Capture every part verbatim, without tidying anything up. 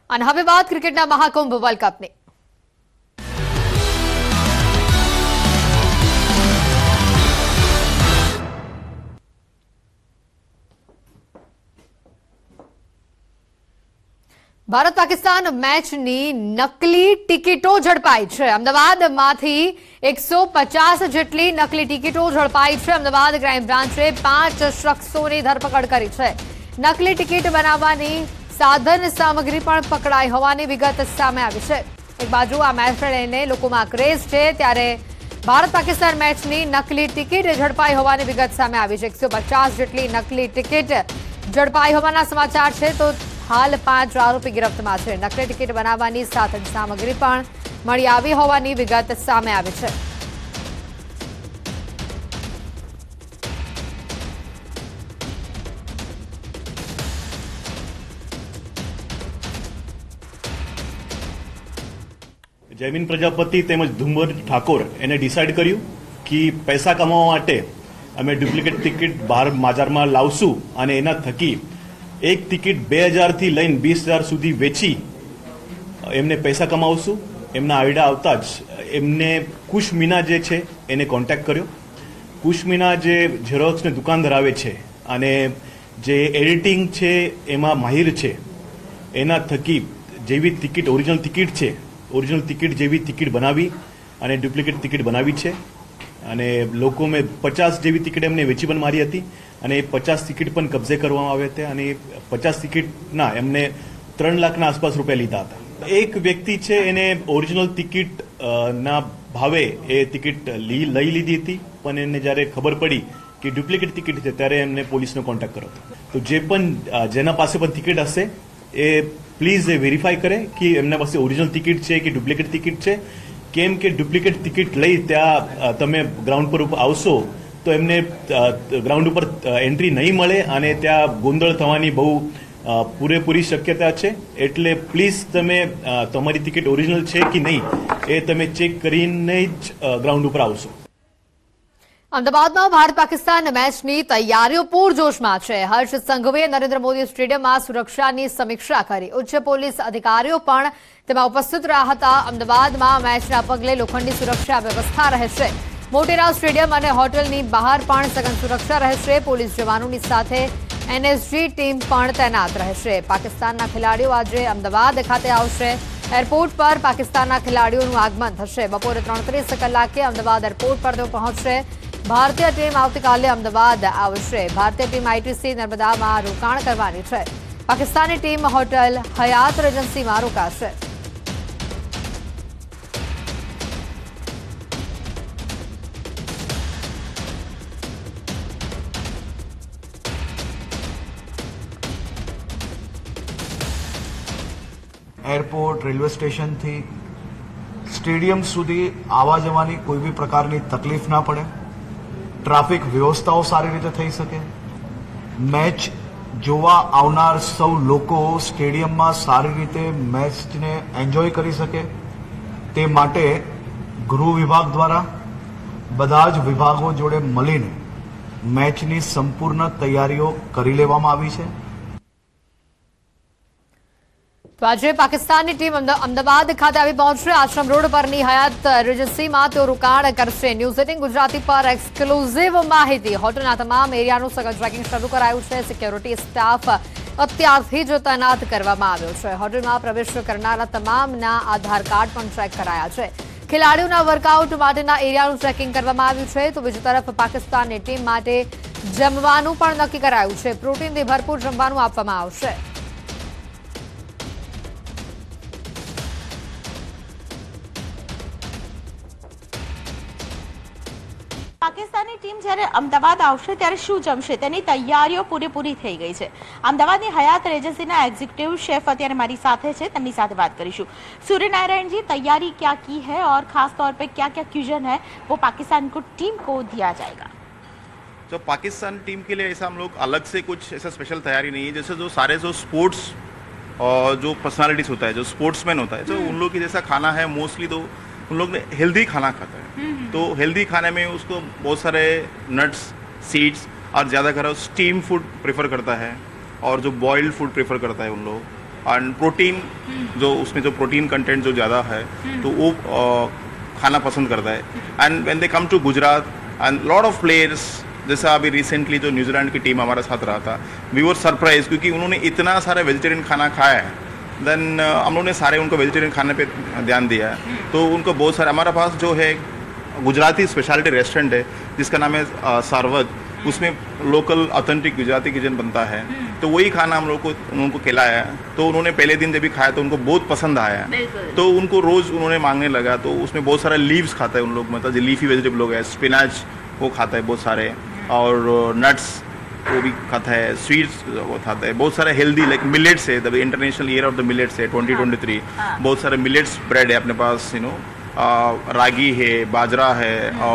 અને હવે વાત ક્રિકેટના મહાકુંભ વર્લ્ડ કપની. ભારત પાકિસ્તાન મેચની નકલી ટિકિટો ઝડપાઈ છે. અમદાવાદમાંથી એકસો પચાસ જેટલી નકલી ટિકિટો ઝડપાઈ છે. અમદાવાદ ક્રાઇમ બ્રાન્ચે પાંચ શખ્સોની ધરપકડ કરી છે. નકલી ટિકિટ બનાવવાની સાધન સામગ્રી પણ પકડાઈ હોવાની વિગત સામે આવી છે. એક બાજુ આ મેચને લઈને લોકોમાં ક્રેઝ છે, ત્યારે ભારત પાકિસ્તાન મેચની નકલી ટિકિટ ઝડપાઈ હોવાની વિગત સામે આવી છે. એકસો પચાસ જેટલી નકલી ટિકિટ ઝડપાઈ હોવાના સમાચાર છે. તો હાલ પાંચ આરોપી ગિરફ્તમાં છે. નકલી ટિકિટ બનાવવાની સાધન સામગ્રી પણ મળી આવી હોવાની વિગત સામે આવી છે. જયમીન પ્રજાપતિ તેમજ ધુમ્બર ઠાકોર એને ડિસાઇડ કર્યું કે પૈસા કમાવા માટે અમે ડુપ્લિકેટ ટિકિટ બહાર બજારમાં લાવશું અને એના થકી એક ટિકિટ બે હજારથી લઈને વીસ હજાર સુધી વેચી એમને પૈસા કમાવશું. એમના આઈડિયા આવતા જ એમને કુશ મીના જે છે એને કોન્ટેક્ટ કર્યો. કુશ મીના જે ઝેરોક્સની દુકાન ધરાવે છે અને જે એડિટિંગ છે એમાં માહિર છે, એના થકી જેવી ટિકિટ ઓરિજિનલ ટિકિટ છે ઓરિજિનલ ટિકિટ જેવી ટિકિટ બનાવી અને ડુપ્લિકેટ ટિકિટ બનાવી છે. અને લોકો મેં પચાસ જેવી ટિકિટ એમને વેચી પણ મારી હતી અને એ પચાસ ટિકિટ પણ કબજે કરવામાં આવ્યા હતા અને પચાસ ટિકિટના એમને ત્રણ લાખના આસપાસ રૂપિયા લીધા હતા. એક વ્યક્તિ છે એને ઓરિજિનલ ટિકિટ ના ભાવે એ ટિકિટ લઈ લીધી હતી, પણ એને જ્યારે ખબર પડી કે ડુપ્લિકેટ ટિકિટ છે ત્યારે એમને પોલીસનો કોન્ટેક્ટ કર્યો હતો. તો જે પણ જેના પાસે પણ ટિકિટ હશે એ પ્લીઝ એ વેરીફાઈ કરે કે એમના પાસે ઓરિજિનલ ટિકિટ છે કે ડુપ્લિકેટ ટિકિટ છે. કેમ કે ડુપ્લિકેટ ટિકિટ લઈ ત્યાં તમે ગ્રાઉન્ડ પર આવશો તો એમને ગ્રાઉન્ડ ઉપર એન્ટ્રી નહીં મળે અને ત્યાં ગોંધળ થવાની બહુ પૂરેપૂરી શક્યતા છે. એટલે પ્લીઝ તમે તમારી ટિકિટ ઓરિજિનલ છે કે નહીં એ તમે ચેક કરીને જ ગ્રાઉન્ડ ઉપર આવશો. અમદાવાદમાં ભારત પાકિસ્તાન મેચની તૈયારીઓ પૂરજોશમાં છે. હર્ષ સંઘવીએ નરેન્દ્ર મોદી સ્ટેડિયમમાં સુરક્ષાની સમીક્ષા કરી. ઉચ્ચ પોલીસ અધિકારીઓ પણ તેમાં ઉપસ્થિત રહ્યા હતા. અમદાવાદમાં મેચના પગલે લોખંડની સુરક્ષા વ્યવસ્થા રહેશે. મોટેરા સ્ટેડિયમ અને હોટલની બહાર પણ સઘન સુરક્ષા રહેશે. પોલીસ જવાનોની સાથે એનએસજી ટીમ પણ તૈનાત રહેશે. પાકિસ્તાનના ખેલાડીઓ આજે અમદાવાદ ખાતે આવશે. એરપોર્ટ પર પાકિસ્તાનના ખેલાડીઓનું આગમન થશે. બપોરે ત્રણ ત્રીસ કલાકે અમદાવાદ એરપોર્ટ પર તેઓ પહોંચશે. ભારતીય ટીમ આવતીકાલે અમદાવાદ આવશે. ભારતીય ટીમ આઈટીસી નર્મદામાં રોકાણ કરવાની છે. પાકિસ્તાની ટીમ હોટલ હયાત રેજન્સીમાં રોકાશે. એરપોર્ટ, રેલવે સ્ટેશનથી સ્ટેડિયમ સુધી આવવા જવાની કોઈ બી પ્રકારની તકલીફ ના પડે. ટ્રાફિક વ્યવસ્થાઓ સારી રીતે થઈ શકે. મેચ જોવા આવનાર સૌ લોકો સ્ટેડિયમમાં સારી રીતે મેચને એન્જોય કરી શકે તે માટે ગૃહ વિભાગ દ્વારા બધા જ વિભાગો જોડે મળીને મેચની સંપૂર્ણ તૈયારીઓ કરી લેવામાં આવી છે. તો આજે પાકિસ્તાનની ટીમ અમદાવાદ ખાતે આવી પહોંચશે. આશ્રમ રોડ પરની હયાત રેજન્સીમાં તેઓ રોકાણ કરશે. ન્યૂઝ એટીન ગુજરાતી પર એક્સક્લુઝિવ માહિતી. હોટલના તમામ એરિયાનું સઘન ટ્રેકિંગ શરૂ કરાયું છે. સિક્યોરિટી સ્ટાફ અત્યારથી જ તૈનાત કરવામાં આવ્યો છે. હોટલમાં પ્રવેશ કરનારા તમામના આધાર કાર્ડ પણ ચેક કરાયા છે. ખેલાડીઓના વર્કઆઉટ માટેના એરિયાનું ચેકિંગ કરવામાં આવ્યું છે. તો બીજી તરફ પાકિસ્તાનની ટીમ માટે જમવાનું પણ નક્કી કરાયું છે. પ્રોટીનથી ભરપૂર જમવાનું આપવામાં આવશે. પાકિસ્તાની ટીમ જ્યારે અમદાવાદ આવશે ત્યારે શું જમશે તેની તૈયારીઓ પૂરેપૂરી થઈ ગઈ છે. અમદાવાદની હયાત રેજન્સીના એग्जीक्यूटिव शेफ અત્યારે મારી સાથે છે, તેમની સાથે बात કરીશું. सूर्य नारायण जी, तैयारी क्या की है और खास तौर पे क्या क्या क्यूजन है वो पाकिस्तान को टीम को दिया जाएगा? जो पाकिस्तान टीम के लिए ऐसा हम लोग अलग से कुछ ऐसा स्पेशल तैयारी नहीं है. जैसे जो सारे जो स्पोर्ट्स और जो पर्सनालिटीज होता है, जो स्पोर्ट्समैन होता है, तो उन लोग की जैसा खाना है मोस्टली तो उन लोग हेल्दी खाना खाता है. तो हेल्दी खाने में उसको बहुत सारे नट्स, सीड्स और ज़्यादा कर स्टीम फूड प्रेफर करता है और जो बॉइल्ड फूड प्रेफर करता है उन लोग. एंड प्रोटीन जो उसमें जो प्रोटीन कंटेंट जो ज़्यादा है तो वो uh, खाना पसंद करता है. And when they come to Gujarat and lot of players, जैसा अभी रिसेंटली जो न्यूजीलैंड की टीम हमारे साथ रहा था, वी वर सरप्राइज क्योंकि उन्होंने इतना सारा वेजिटेरियन खाना खाया है. देन uh, हम लोगों ने सारे उनको वेजिटेरियन खाने पे ध्यान दिया है. तो उनको बहुत सारे, हमारे पास जो है गुजराती स्पेशलिटी रेस्टोरेंट है जिसका नाम है uh, सारवत. उसमें लोकल ऑथेंटिक गुजराती किचन बनता है. तो वही खाना हम लोग को उनको खिलाया. तो उन्होंने पहले दिन जब भी खाया तो उनको बहुत पसंद आया. तो उनको रोज़ उन्होंने मांगने लगा. तो उसमें बहुत सारा लीव्स खाता है उन लोग, मतलब जो लीफी वेजिटेबल हो गया, स्पिनाच वो खाता है बहुत सारे, और नट्स वो भी खाता है, स्वीट्स वो खाता है, बहुत सारे हेल्दी लाइक मिलेट्स है. The international year of the millets है ट्वेंटी ट्वेंटी थ्री. बहुत सारे मिलेट्स ब्रेड है अपने पास, यू नो रागी है, बाजरा है,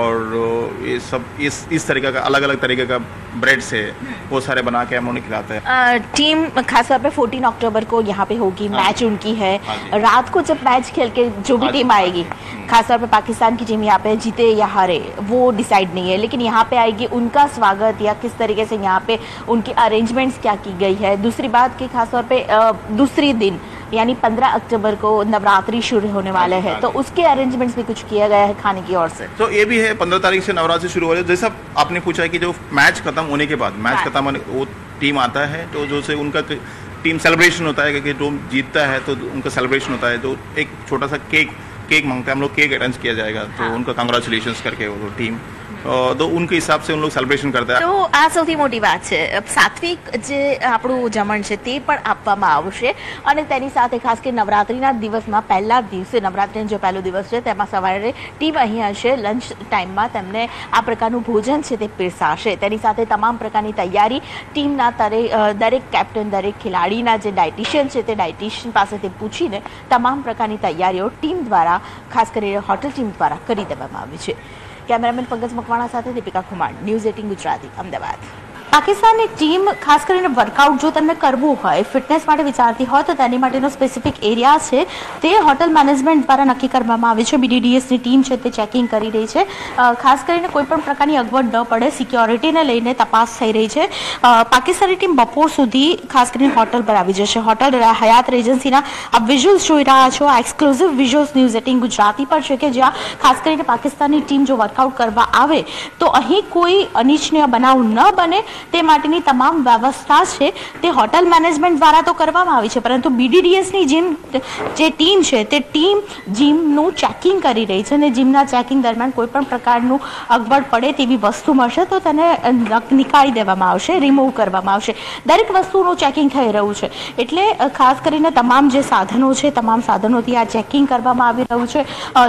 और ये सब इस इस तरीके का अलग अलग तरीके का ब्रेड्स है, वो सारे बना के हम उन्हें खिलाते हैं. टीम खासतौर पे चौदह अक्टूबर को यहाँ पे होगी, मैच उनकी है. रात को जब मैच खेल के जो भी टीम आएगी, खासतौर पे पाकिस्तान की टीम यहाँ पे जीते या हारे वो डिसाइड नहीं है, लेकिन यहाँ पे आएगी, उनका स्वागत या किस तरीके से यहाँ पे उनकी अरेंजमेंट्स क्या की गई है. दूसरी बात कि खासतौर पे दूसरी दिन यानी पंद्रह अक्टूबर को नवरात्रि शुरू होने वाले हैं, तो उसके अरेंजमेंट्स भी कुछ किया गया है खाने की ओर से. तो ये भी है, पंद्रह तारीख से नवरात्रि शुरू हो रही है. जैसा आपने पूछा कि जो मैच खत्म होने के बाद, मैच खत्म होने वो टीम आता है, तो जो से उनका टीम सेलिब्रेशन होता है, क्योंकि जो जीतता है तो उनका सेलिब्रेशन होता है. तो एक छोटा सा केक केक मांगते हैं हम लोग, केक अरेंज किया जाएगा. तो उनका कंग्रेचुलेशंस करके वो टीम, तो उनके हिसाब से उन लोग सेलिब्रेशन करता है. તો આ સૌથી મોટી વાત છે. સાત્વિક જે આપણું જમણ છે તે પણ આપવામાં આવશે, અને તેની સાથે ખાસ કે નવરાત્રિના દિવસમાં પહેલા દિવસે, નવરાત્રિનો જે પહેલો દિવસ છે તેમાં સવારે ટીમ અહીં હશે, લંચ ટાઈમમાં તેમને આ પ્રકારનું ભોજન છે તે પીરસાશે. તેની સાથે તમામ પ્રકારની તૈયારી ટીમના તરે દરેક કેપ્ટન, દરેક ખેલાડીના જે ડાયટિશિયન છે તે ડાયટિશિયન પાસેથી પૂછીને તમામ પ્રકારની તૈયારીઓ ટીમ દ્વારા, ખાસ કરીને હોટલ ટીમ દ્વારા કરી દેવામાં આવી છે. કેમેરામેન પંકજ મકવાણા સાથે દીપિકા કુમાર, ન્યૂઝ એટીન ગુજરાતી, અમદાવાદ. પાકિસ્તાનની ટીમ ખાસ કરીને વર્કઆઉટ જો તમને કરવું હોય, ફિટનેસ માટે વિચારતી હોય, તો તેની માટેનો સ્પેસિફિક એરિયા છે તે હોટલ મેનેજમેન્ટ દ્વારા નક્કી કરવામાં આવે છે. બીડીડીએસની ટીમ છે તે ચેકિંગ કરી રહી છે. ખાસ કરીને કોઈ પણ પ્રકારની અગવડ ન પડે, સિક્યોરિટીને લઈને તપાસ થઈ રહી છે. પાકિસ્તાની ટીમ બપોર સુધી ખાસ કરીને હોટલ પર આવી જશે. હોટલ હયાત રેજન્સીના આ વિઝ્યુઅલ્સ જોઈ રહ્યા છો, આ exclusive visuals news eighteen Gujarati પર છે, કે જ્યાં ખાસ કરીને પાકિસ્તાનની ટીમ જો વર્કઆઉટ કરવા આવે તો અહીં કોઈ અનિચ્છનીય બનાવ ન બને તે માટેની તમામ વ્યવસ્થા છે તે હોટલ મેનેજમેન્ટ દ્વારા તો કરવામાં આવી છે, પરંતુ બીડીડીએસની જીમ જે ટીમ છે તે ટીમ જીમનું ચેકિંગ કરી રહી છે, અને જીમના ચેકિંગ દરમિયાન કોઈ પણ પ્રકારનું અગવડ પડે તેવી વસ્તુ મળશે તો તેને નીકાળી દેવામાં આવશે, રિમૂવ કરવામાં આવશે. દરેક વસ્તુનું ચેકિંગ થઈ રહ્યું છે, એટલે ખાસ કરીને તમામ જે સાધનો છે તમામ સાધનોથી આ ચેકિંગ કરવામાં આવી રહ્યું છે.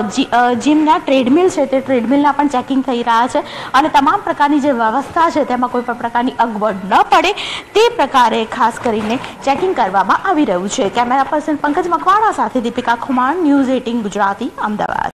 જીમના ટ્રેડમિલ છે તે ટ્રેડમિલના પણ ચેકિંગ થઈ રહ્યા છે, અને તમામ પ્રકારની જે વ્યવસ્થા છે તેમાં કોઈ પણ પ્રકારની અગવડ ન પડે તે પ્રકારે ખાસ કરીને ચેકિંગ કરવામાં આવી રહ્યું છે. કેમેરા પર્સન પંકજ મકવાણા સાથે દીપિકા કુમાર, ન્યૂઝ એટીન ગુજરાતી, અમદાવાદ.